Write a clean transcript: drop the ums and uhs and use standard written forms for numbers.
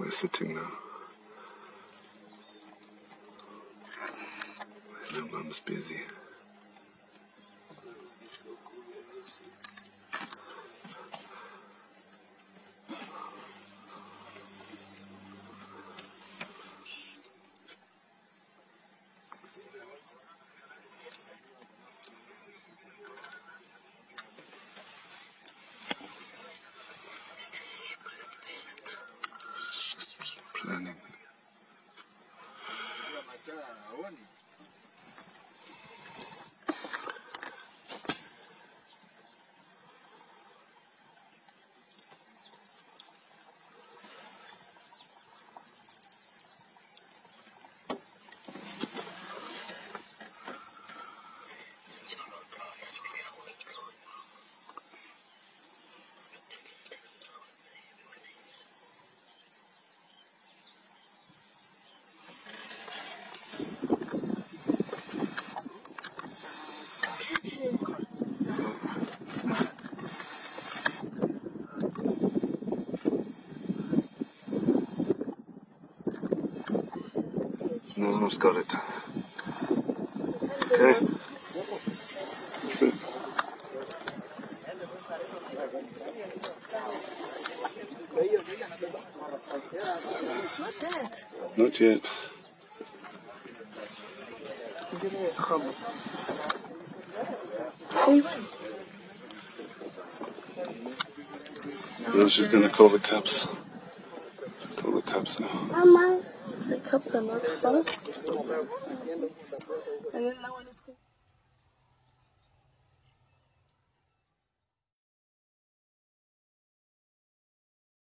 We're sitting now. My mum's busy. Just planning. No, almost got it. Okay. That's it. It's not dead. Not yet. Give me a crumble. Oh, No, she's gonna call the cops. Call the cops now. Mama, the cops are not fun. And then now when